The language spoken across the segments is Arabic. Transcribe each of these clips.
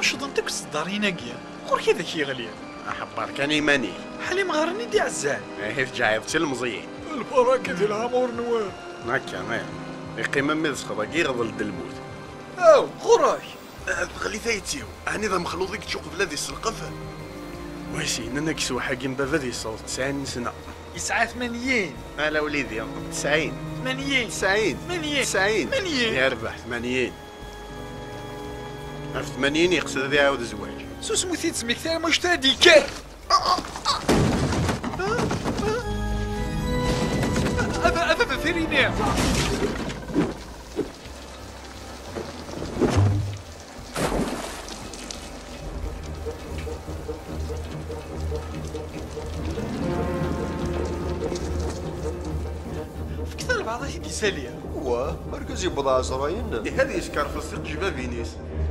نشضن تك الصدارين كيا غور كذا كي غلي احبر كان يماني حالي مغارني دي عزال هيف جايب المزيين البركة ديال العمر نوار هكا ما القيمة مزخ باقي غضل دلموت او غراك غلي ثايتيو اني ذا مخلوط ديك تشوق بلادي السلقف ويسي انا كسوا حاكم بابا دي صوت 90 سنة يسعى 80 انا وليدي 90 80 90 80 90 80 يا ربح 80 عرفت 80 يقصد هذا يعاود الزواج سو سموثي تسميك ثاني مش تادي كاع أبا فيرينير فكثر البعض هيدي سالية واه مركز يبضع عزراين هذه يسكر في السيق جبا فينيس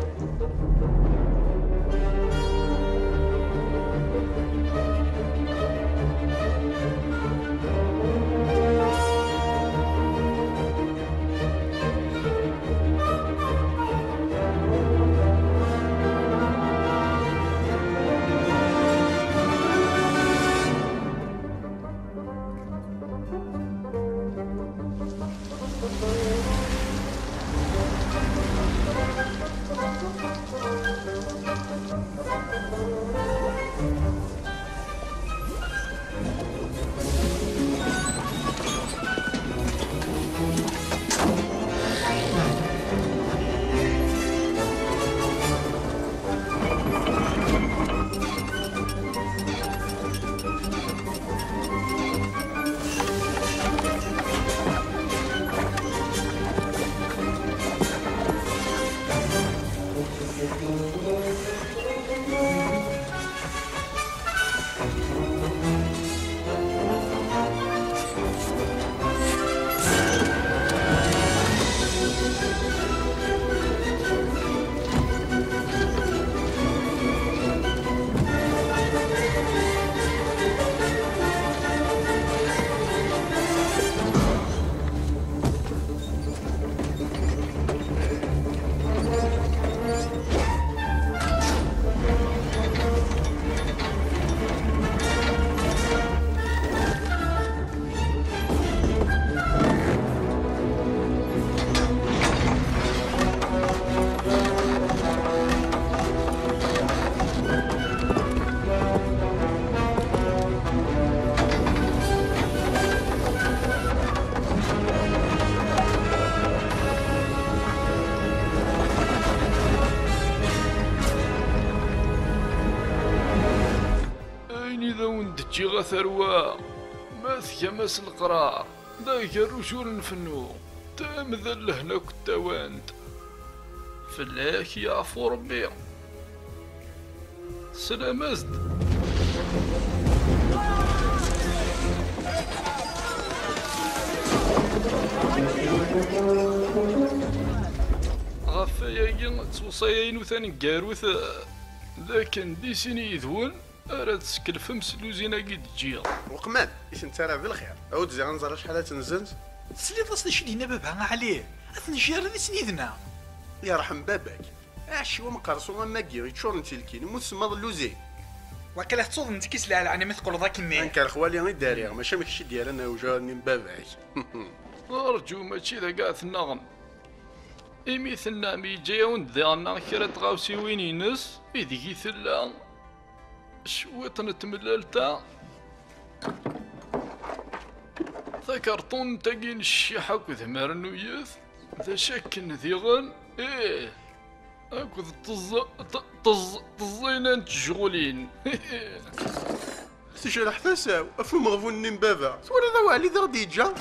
تجي غثروا ماث كماس القرار ذاك الرجول نفنو تامذل لهناك التواند فلاك يعفو ربي سلام ازد غفايا توصايين وثاني كاروث ذاك ندي سيني يذون أراد تسكلف مسلوزينا قد تجيها وقمان إيش انت راه بالخير عود زي غنزر شحال تنزلت تسلي ضاس شدينا بابا عليه اثنجار ذي سنيدنا يرحم باباك اش هو مقرصو ما كي يتشور انت الكين مسمى اللوزي وكلا تصوض انت كيسلا على عني ما تقول ذاك الني انك الخوالي غير داري ماشي ماكشي ديال انا وجاني باباك ارجو ماشي ذا كاع ثناغم إمي ثنا مي جاي ونديرنا كرا تغاوسي وين ينس إذيكي ثلا شويط نتمللتا ذكرتون تاقين الشيحة كذ مرنويث ذا شكن ذيغن إيه أكو طزينا تشغلين تشرح تساو أفهم غفوني بابا ولا ذا وعلي ذا غدي جا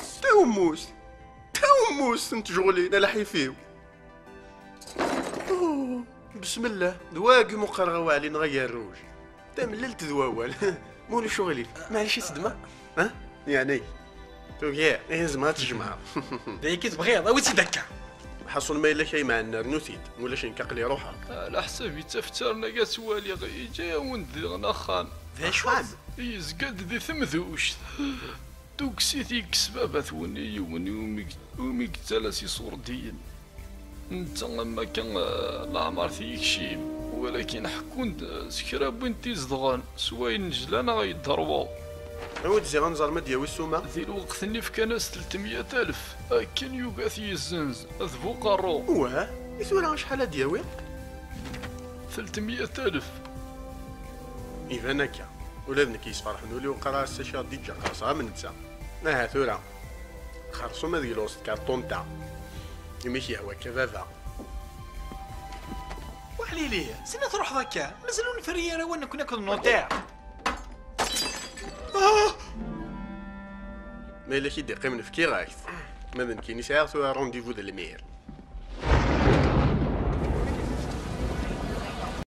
تاوموس نتشغلين على حيفيو بسم الله دواقي مقرغة وعلي نغير روج تمللت ذواوال مولي شغلي معليش صدمة ها يعني تو يا لازم ما تجمع دايك تبغيض او تذكر حصل ما الا شي مع النار نوتيد ولا شي نكقلي روحها على حسابي تفترنا كاع سوالي غي جاي وندير خان ذا شوان يزقد ذي ثمذوش دوك سيتي كسبابة ثوني ومي قتلاسي صور دين انت لما كان العمر فيك شيب ولكن حكون سكرا بنتي زدغان سواين جلانا غيضربوا. عود زي غنزر ما دياوي السومه. ذي الوقت اللي في كناس 300,000 كان يوقات يزنز اذبو قارو. واه يسوى شحال دياوي؟ 300,000. إيفان هكا ولا بنك يصفرح نولي وقرا الساشا ديجا خاصها من نتا. ثورة خرصو ما ذي لوست كارطون تاع يمشي هو كفافا. وعلي ليه سنة تروح ذاكا مازالو نفريا راه وانا كنا كنوطيع. ما إلا كي دقي من فكي غايث ما ذنكي نساعد رونديفو د المير.